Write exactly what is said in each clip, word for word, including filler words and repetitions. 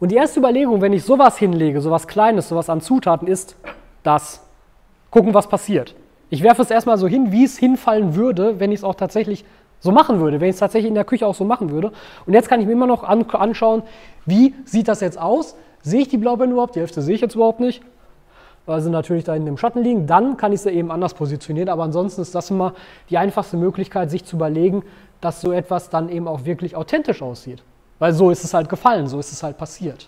Und die erste Überlegung, wenn ich sowas hinlege, sowas Kleines, sowas an Zutaten, ist das. Gucken, was passiert. Ich werfe es erstmal so hin, wie es hinfallen würde, wenn ich es auch tatsächlich so machen würde, wenn ich es tatsächlich in der Küche auch so machen würde. Und jetzt kann ich mir immer noch an, anschauen, wie sieht das jetzt aus? Sehe ich die Blaubeeren überhaupt? Die Hälfte sehe ich jetzt überhaupt nicht, weil sie natürlich da in dem Schatten liegen. Dann kann ich sie eben anders positionieren. Aber ansonsten ist das immer die einfachste Möglichkeit, sich zu überlegen, dass so etwas dann eben auch wirklich authentisch aussieht. Weil so ist es halt gefallen, so ist es halt passiert.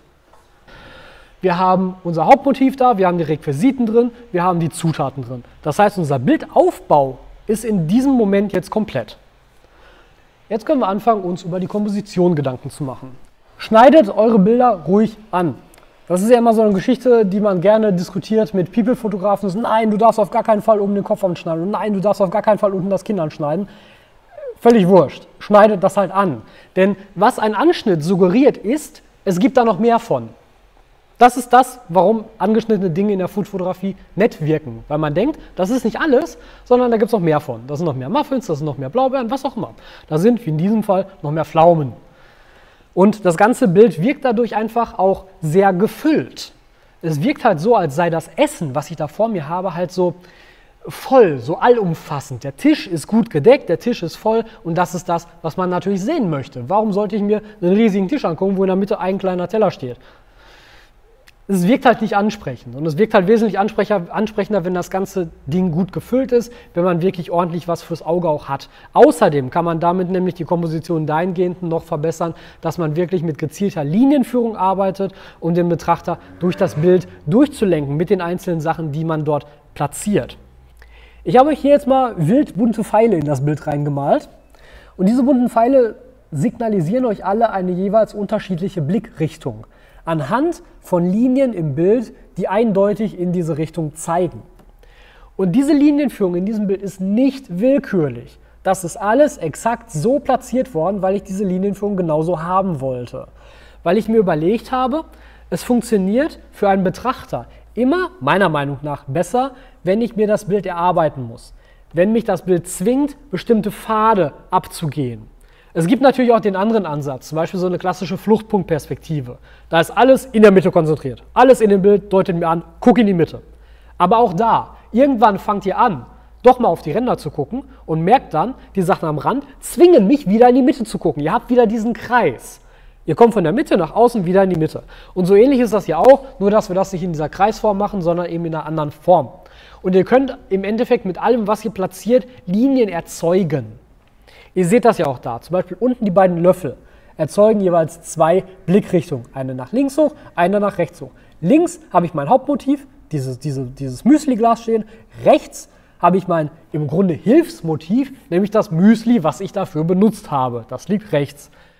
Wir haben unser Hauptmotiv da, wir haben die Requisiten drin, wir haben die Zutaten drin. Das heißt, unser Bildaufbau ist in diesem Moment jetzt komplett. Jetzt können wir anfangen, uns über die Komposition Gedanken zu machen. Schneidet eure Bilder ruhig an. Das ist ja immer so eine Geschichte, die man gerne diskutiert mit People-Fotografen. Nein, du darfst auf gar keinen Fall oben den Kopf anschneiden. Und nein, du darfst auf gar keinen Fall unten das Kinn anschneiden. Völlig wurscht. Schneidet das halt an. Denn was ein Anschnitt suggeriert ist, es gibt da noch mehr von. Das ist das, warum angeschnittene Dinge in der Foodfotografie nett wirken. Weil man denkt, das ist nicht alles, sondern da gibt es noch mehr von. Da sind noch mehr Muffins, da sind noch mehr Blaubeeren, was auch immer. Da sind, wie in diesem Fall, noch mehr Pflaumen. Und das ganze Bild wirkt dadurch einfach auch sehr gefüllt. Es wirkt halt so, als sei das Essen, was ich da vor mir habe, halt so voll, so allumfassend. Der Tisch ist gut gedeckt, der Tisch ist voll und das ist das, was man natürlich sehen möchte. Warum sollte ich mir einen riesigen Tisch angucken, wo in der Mitte ein kleiner Teller steht? Es wirkt halt nicht ansprechend und es wirkt halt wesentlich ansprechender, wenn das ganze Ding gut gefüllt ist, wenn man wirklich ordentlich was fürs Auge auch hat. Außerdem kann man damit nämlich die Komposition dahingehend noch verbessern, dass man wirklich mit gezielter Linienführung arbeitet, um den Betrachter durch das Bild durchzulenken mit den einzelnen Sachen, die man dort platziert. Ich habe euch hier jetzt mal wild bunte Pfeile in das Bild reingemalt und diese bunten Pfeile signalisieren euch alle eine jeweils unterschiedliche Blickrichtung anhand von Linien im Bild, die eindeutig in diese Richtung zeigen. Und diese Linienführung in diesem Bild ist nicht willkürlich. Das ist alles exakt so platziert worden, weil ich diese Linienführung genauso haben wollte. Weil ich mir überlegt habe, es funktioniert für einen Betrachter immer, meiner Meinung nach, besser, wenn ich mir das Bild erarbeiten muss. Wenn mich das Bild zwingt, bestimmte Pfade abzugehen. Es gibt natürlich auch den anderen Ansatz, zum Beispiel so eine klassische Fluchtpunktperspektive. Da ist alles in der Mitte konzentriert. Alles in dem Bild deutet mir an, guck in die Mitte. Aber auch da, irgendwann fangt ihr an, doch mal auf die Ränder zu gucken und merkt dann, die Sachen am Rand zwingen mich wieder in die Mitte zu gucken. Ihr habt wieder diesen Kreis. Ihr kommt von der Mitte nach außen wieder in die Mitte. Und so ähnlich ist das ja auch, nur dass wir das nicht in dieser Kreisform machen, sondern eben in einer anderen Form. Und ihr könnt im Endeffekt mit allem, was ihr platziert, Linien erzeugen. Ihr seht das ja auch da, zum Beispiel unten die beiden Löffel erzeugen jeweils zwei Blickrichtungen. Eine nach links hoch, eine nach rechts hoch. Links habe ich mein Hauptmotiv, dieses, diese, dieses Müsli-Glas stehen. Rechts habe ich mein im Grunde Hilfsmotiv, nämlich das Müsli, was ich dafür benutzt habe. Das liegt rechts.